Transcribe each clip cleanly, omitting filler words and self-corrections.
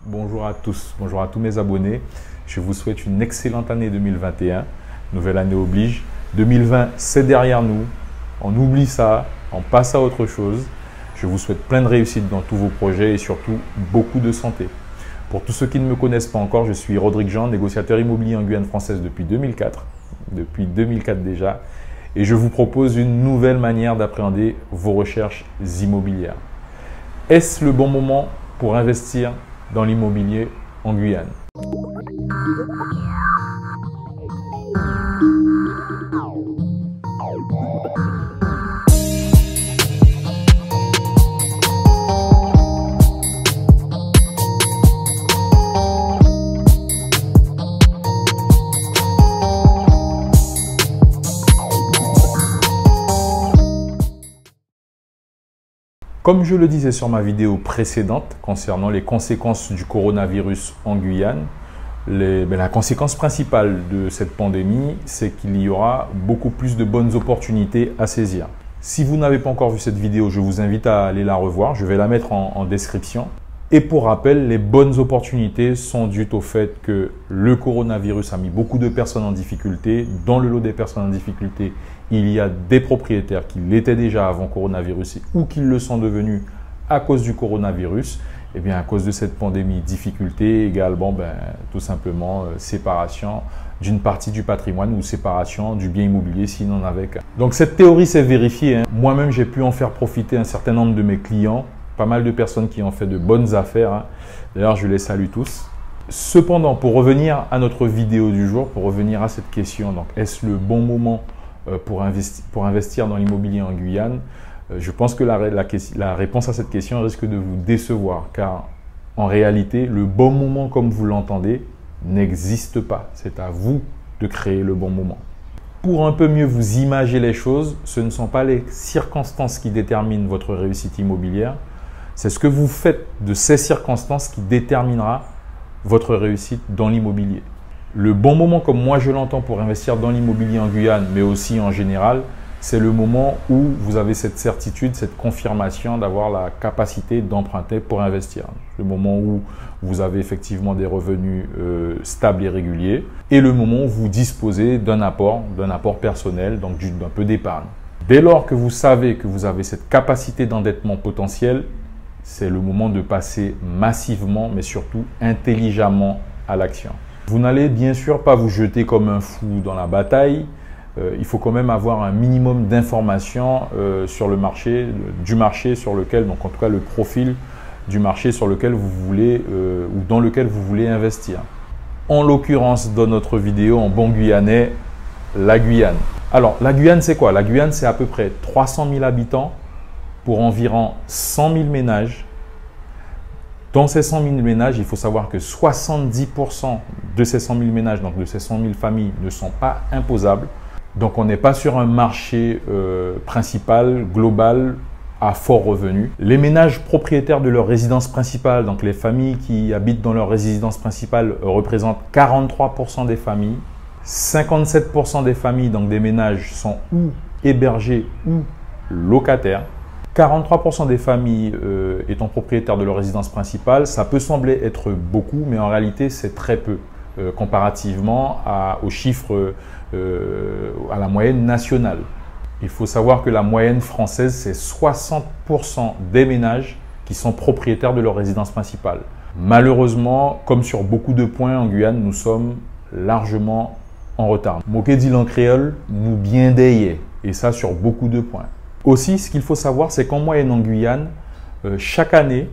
bonjour à tous, bonjour à tous mes abonnés. Je vous souhaite une excellente année 2021. Nouvelle année oblige. 2020, c'est derrière nous. On oublie ça, on passe à autre chose. Je vous souhaite plein de réussite dans tous vos projets et surtout beaucoup de santé. Pour tous ceux qui ne me connaissent pas encore, je suis Rodrigue Jean, négociateur immobilier en Guyane française depuis 2004. Depuis 2004 déjà. Et je vous propose une nouvelle manière d'appréhender vos recherches immobilières. Est-ce le bon moment pour investir dans l'immobilier en Guyane? Comme je le disais sur ma vidéo précédente concernant les conséquences du coronavirus en Guyane, la conséquence principale de cette pandémie, c'est qu'il y aura beaucoup plus de bonnes opportunités à saisir. Si vous n'avez pas encore vu cette vidéo, je vous invite à aller la revoir. Je vais la mettre en description. Et pour rappel, les bonnes opportunités sont dues au fait que le coronavirus a mis beaucoup de personnes en difficulté. Dans le lot des personnes en difficulté, il y a des propriétaires qui l'étaient déjà avant coronavirus ou qui le sont devenus à cause du coronavirus. Et bien, à cause de cette pandémie, difficulté également, tout simplement, séparation d'une partie du patrimoine ou séparation du bien immobilier s'il n'en avait qu'un. Donc, cette théorie s'est vérifiée. Moi-même, j'ai pu en faire profiter un certain nombre de mes clients. Pas mal de personnes qui ont fait de bonnes affaires. D'ailleurs, je les salue tous. Cependant, pour revenir à notre vidéo du jour, pour revenir à cette question, donc est-ce le bon moment pour investir dans l'immobilier en Guyane? Je pense que la réponse à cette question risque de vous décevoir, car en réalité, le bon moment, comme vous l'entendez, n'existe pas. C'est à vous de créer le bon moment. Pour un peu mieux vous imager les choses, ce ne sont pas les circonstances qui déterminent votre réussite immobilière. C'est ce que vous faites de ces circonstances qui déterminera votre réussite dans l'immobilier. Le bon moment, comme moi je l'entends, pour investir dans l'immobilier en Guyane, mais aussi en général, c'est le moment où vous avez cette certitude, cette confirmation d'avoir la capacité d'emprunter pour investir. Le moment où vous avez effectivement des revenus stables et réguliers et le moment où vous disposez d'un apport personnel, donc d'un peu d'épargne. Dès lors que vous savez que vous avez cette capacité d'endettement potentiel, c'est le moment de passer massivement, mais surtout intelligemment à l'action. Vous n'allez bien sûr pas vous jeter comme un fou dans la bataille. Il faut quand même avoir un minimum d'informations sur le marché, du marché sur lequel, donc en tout cas le profil du marché sur lequel vous voulez ou dans lequel vous voulez investir. En l'occurrence, dans notre vidéo en bon guyanais, la Guyane. Alors, la Guyane, c'est quoi? La Guyane, c'est à peu près 300 000 habitants pour environ 100 000 ménages. Dans ces 100 000 ménages, il faut savoir que 70% de ces 100 000 ménages, donc de ces 100 000 familles, ne sont pas imposables. Donc, on n'est pas sur un marché principal, global, à fort revenu. Les ménages propriétaires de leur résidence principale, donc les familles qui habitent dans leur résidence principale, représentent 43% des familles. 57% des familles, donc des ménages, sont ou hébergés ou locataires. 43% des familles étant propriétaires de leur résidence principale, ça peut sembler être beaucoup, mais en réalité, c'est très peu comparativement aux chiffres, à la moyenne nationale. Il faut savoir que la moyenne française, c'est 60% des ménages qui sont propriétaires de leur résidence principale. Malheureusement, comme sur beaucoup de points en Guyane, nous sommes largement en retard. Moqué dit en créole, nous bien déyé, et ça sur beaucoup de points. Aussi, ce qu'il faut savoir, c'est qu'en moyenne en Guyane, chaque année,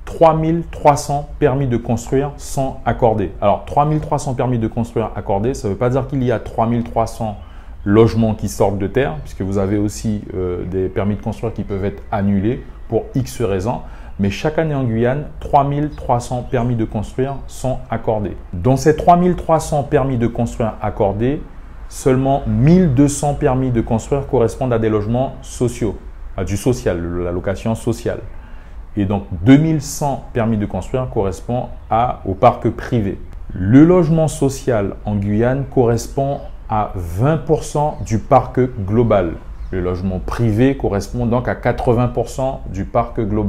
3300 permis de construire sont accordés. Alors, 3300 permis de construire accordés, ça ne veut pas dire qu'il y a 3300 logements qui sortent de terre, puisque vous avez aussi des permis de construire qui peuvent être annulés pour X raisons. Mais chaque année en Guyane, 3300 permis de construire sont accordés. Dans ces 3300 permis de construire accordés, seulement 1200 permis de construire correspondent à des logements sociaux, à du social, la location sociale. Et donc 2100 permis de construire correspondent au parc privé. Le logement social en Guyane correspond à 20% du parc global. Le logement privé correspond donc à 80% du parc global.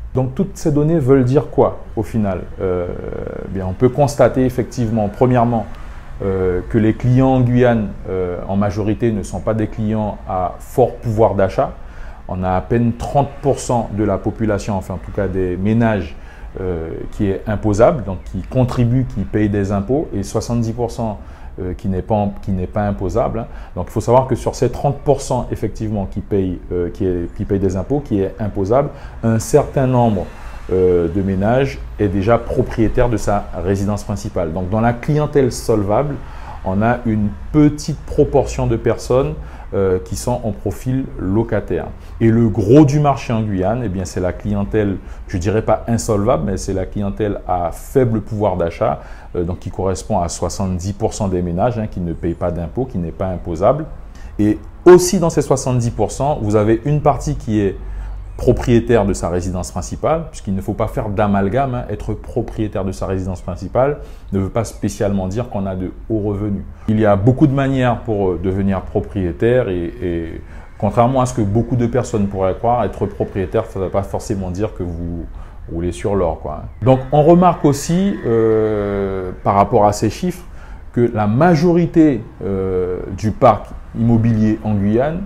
Donc toutes ces données veulent dire quoi au final? Bien, on peut constater effectivement, premièrement, que les clients en Guyane, en majorité, ne sont pas des clients à fort pouvoir d'achat. On a à peine 30% de la population, enfin en tout cas des ménages, qui est imposable, donc qui contribue, qui paye des impôts, et 70% qui n'est pas imposable. Donc il faut savoir que sur ces 30% effectivement qui payent des impôts, qui est imposable, un certain nombre de ménages est déjà propriétaire de sa résidence principale. Donc dans la clientèle solvable, on a une petite proportion de personnes qui sont en profil locataire. Et le gros du marché en Guyane, eh bien, c'est la clientèle, je ne dirais pas insolvable, mais c'est la clientèle à faible pouvoir d'achat, donc qui correspond à 70% des ménages qui ne payent pas d'impôts, qui n'est pas imposable. Et aussi dans ces 70%, vous avez une partie qui est propriétaire de sa résidence principale, puisqu'il ne faut pas faire d'amalgame. Être propriétaire de sa résidence principale ne veut pas spécialement dire qu'on a de hauts revenus. Il y a beaucoup de manières pour devenir propriétaire et contrairement à ce que beaucoup de personnes pourraient croire, être propriétaire, ça ne veut pas forcément dire que vous roulez sur l'or, quoi. Donc on remarque aussi par rapport à ces chiffres que la majorité du parc immobilier en Guyane,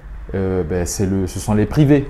ce sont les privés.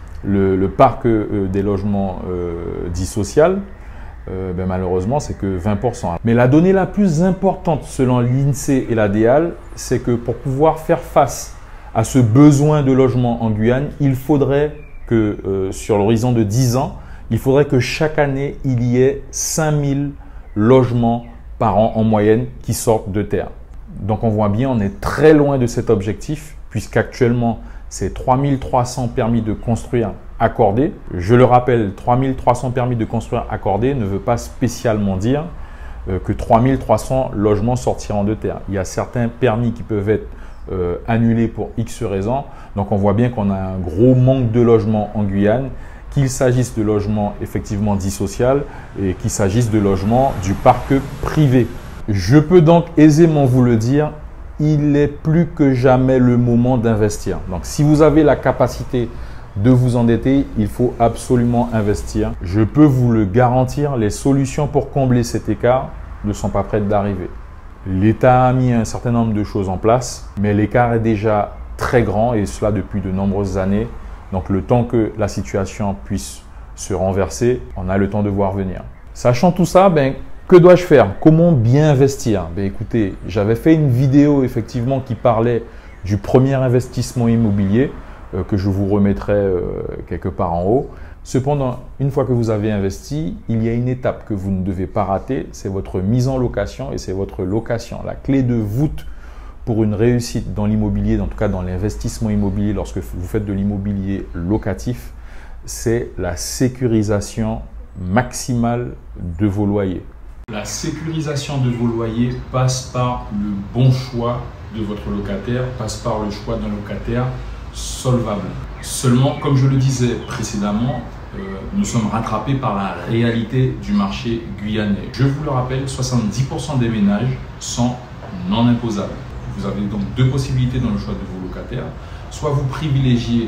Le parc des logements dits sociaux, malheureusement, c'est que 20%. Mais la donnée la plus importante selon l'INSEE et la DEAL, c'est que pour pouvoir faire face à ce besoin de logement en Guyane, il faudrait que sur l'horizon de 10 ans, il faudrait que chaque année, il y ait 5000 logements par an en moyenne qui sortent de terre. Donc on voit bien, on est très loin de cet objectif puisqu'actuellement, c'est 3300 permis de construire accordés. Je le rappelle, 3300 permis de construire accordés ne veut pas spécialement dire que 3300 logements sortiront de terre. Il y a certains permis qui peuvent être annulés pour X raisons. Donc on voit bien qu'on a un gros manque de logements en Guyane, qu'il s'agisse de logements effectivement dits sociaux et qu'il s'agisse de logements du parc privé. Je peux donc aisément vous le dire, il est plus que jamais le moment d'investir. Donc, si vous avez la capacité de vous endetter, il faut absolument investir. Je peux vous le garantir, les solutions pour combler cet écart ne sont pas prêtes d'arriver. L'État a mis un certain nombre de choses en place, mais l'écart est déjà très grand et cela depuis de nombreuses années. Donc, le temps que la situation puisse se renverser, on a le temps de voir venir. Sachant tout ça, que dois-je faire? Comment bien investir? Écoutez, j'avais fait une vidéo effectivement qui parlait du premier investissement immobilier que je vous remettrai quelque part en haut. Cependant, une fois que vous avez investi, il y a une étape que vous ne devez pas rater, c'est votre mise en location et c'est votre location. La clé de voûte pour une réussite dans l'immobilier, en tout cas dans l'investissement immobilier lorsque vous faites de l'immobilier locatif, c'est la sécurisation maximale de vos loyers. La sécurisation de vos loyers passe par le bon choix de votre locataire, passe par le choix d'un locataire solvable. Seulement, comme je le disais précédemment, nous sommes rattrapés par la réalité du marché guyanais. Je vous le rappelle, 70% des ménages sont non imposables. Vous avez donc deux possibilités dans le choix de vos locataires. Soit vous privilégiez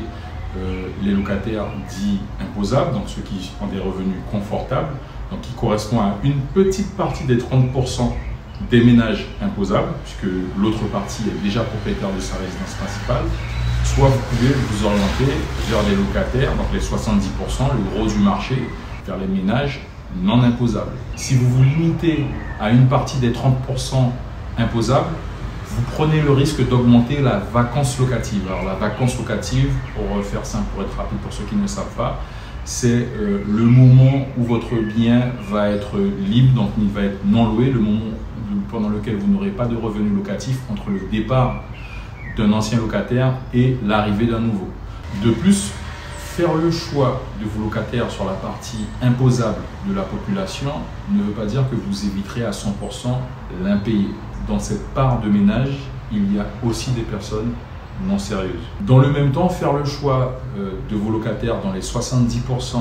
les locataires dits imposables, donc ceux qui ont des revenus confortables, donc qui correspond à une petite partie des 30% des ménages imposables, puisque l'autre partie est déjà propriétaire de sa résidence principale. Soit vous pouvez vous orienter vers les locataires, donc les 70%, le gros du marché, vers les ménages non imposables. Si vous vous limitez à une partie des 30% imposables, vous prenez le risque d'augmenter la vacance locative. Alors la vacance locative, pour faire simple, pour être rapide pour ceux qui ne savent pas, c'est le moment où votre bien va être libre, donc il va être non loué, le moment pendant lequel vous n'aurez pas de revenus locatifs entre le départ d'un ancien locataire et l'arrivée d'un nouveau. De plus, faire le choix de vos locataires sur la partie imposable de la population ne veut pas dire que vous éviterez à 100% l'impayé. Dans cette part de ménage, il y a aussi des personnes non sérieuses. Dans le même temps, faire le choix de vos locataires dans les 70%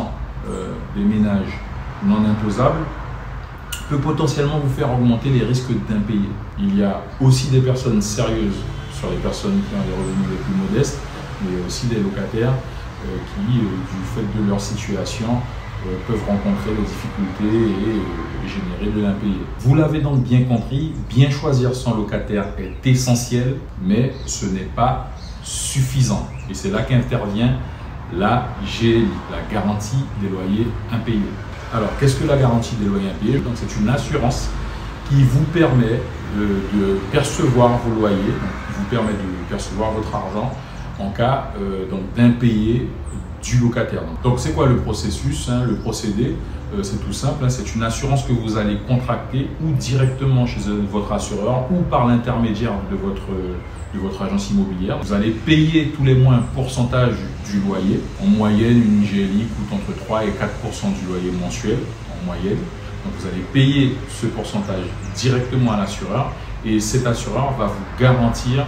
des ménages non imposables peut potentiellement vous faire augmenter les risques d'impayés. Il y a aussi des personnes sérieuses sur les personnes qui ont des revenus les plus modestes, mais aussi des locataires qui, du fait de leur situation, peuvent rencontrer des difficultés et générer de l'impayé. Vous l'avez donc bien compris, bien choisir son locataire est essentiel, mais ce n'est pas suffisant. Et c'est là qu'intervient la GLI, la garantie des loyers impayés. Alors, qu'est-ce que la garantie des loyers impayés? Donc, c'est une assurance qui vous permet de percevoir vos loyers, donc, qui vous permet de percevoir votre argent en cas d'impayé du locataire. Donc c'est quoi le processus, hein? Le procédé, c'est tout simple, hein? C'est une assurance que vous allez contracter ou directement chez votre assureur ou par l'intermédiaire de votre agence immobilière. Vous allez payer tous les mois un pourcentage du loyer. En moyenne, une GLI coûte entre 3 et 4% du loyer mensuel, en moyenne. Donc vous allez payer ce pourcentage directement à l'assureur et cet assureur va vous garantir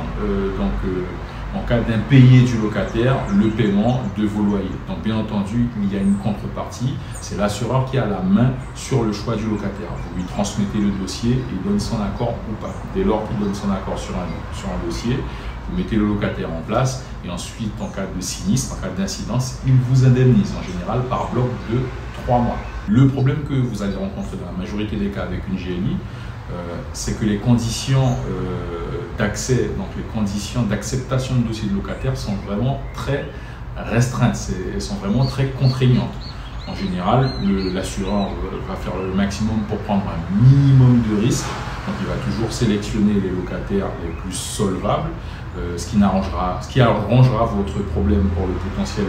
en cas d'impayé du locataire, le paiement de vos loyers. Donc bien entendu, il y a une contrepartie, c'est l'assureur qui a la main sur le choix du locataire. Vous lui transmettez le dossier et il donne son accord ou pas. Dès lors qu'il donne son accord sur un dossier, vous mettez le locataire en place et ensuite, en cas de sinistre, en cas d'incidence, il vous indemnise en général par bloc de 3 mois. Le problème que vous allez rencontrer dans la majorité des cas avec une GLI, c'est que les conditions d'accès, donc les conditions d'acceptation de dossier de locataire sont vraiment très restreintes, elles sont vraiment très contraignantes. En général, l'assureur va faire le maximum pour prendre un minimum de risques, donc il va toujours sélectionner les locataires les plus solvables, ce qui arrangera votre problème pour le potentiel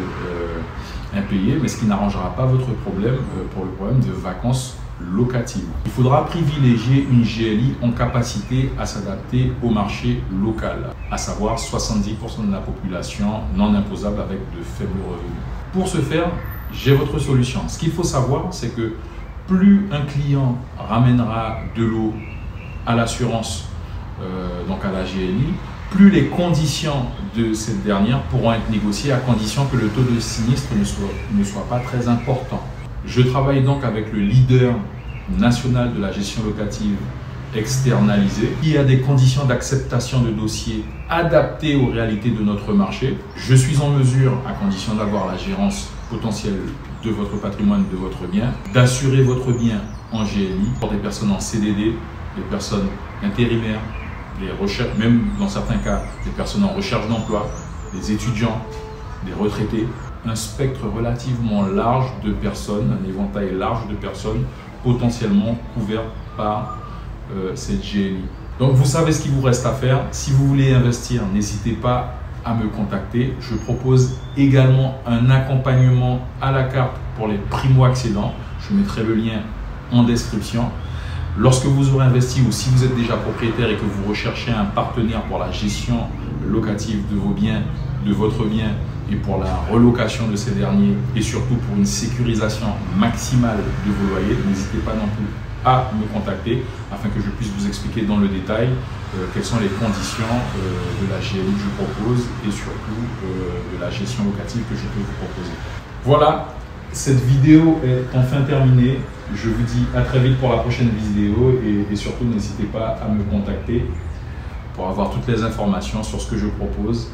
impayé, mais ce qui n'arrangera pas votre problème pour le problème de vacances locatives. Il faudra privilégier une GLI en capacité à s'adapter au marché local, à savoir 70% de la population non imposable avec de faibles revenus. Pour ce faire, j'ai votre solution. Ce qu'il faut savoir, c'est que plus un client ramènera de l'eau à l'assurance, donc à la GLI, plus les conditions de cette dernière pourront être négociées à condition que le taux de sinistre ne soit pas très important. Je travaille donc avec le leader national de la gestion locative externalisée qui a des conditions d'acceptation de dossiers adaptées aux réalités de notre marché. Je suis en mesure, à condition d'avoir la gérance potentielle de votre patrimoine, de votre bien, d'assurer votre bien en GLI pour des personnes en CDD, des personnes intérimaires, des recherches, même dans certains cas, des personnes en recherche d'emploi, des étudiants, des retraités, un spectre relativement large de personnes, un éventail large de personnes potentiellement couvertes par cette GLI. Donc vous savez ce qu'il vous reste à faire. Si vous voulez investir, n'hésitez pas à me contacter. Je propose également un accompagnement à la carte pour les primo-accédants. Je mettrai le lien en description. Lorsque vous aurez investi ou si vous êtes déjà propriétaire et que vous recherchez un partenaire pour la gestion locative de vos biens, de votre bien et pour la relocation de ces derniers et surtout pour une sécurisation maximale de vos loyers, n'hésitez pas non plus à me contacter afin que je puisse vous expliquer dans le détail quelles sont les conditions de la GLI que je propose et surtout de la gestion locative que je peux vous proposer. Voilà, cette vidéo est enfin terminée. Je vous dis à très vite pour la prochaine vidéo et surtout n'hésitez pas à me contacter pour avoir toutes les informations sur ce que je propose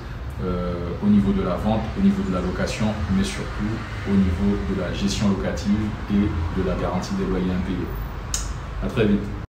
au niveau de la vente, au niveau de la location, mais surtout au niveau de la gestion locative et de la garantie des loyers impayés. À très vite.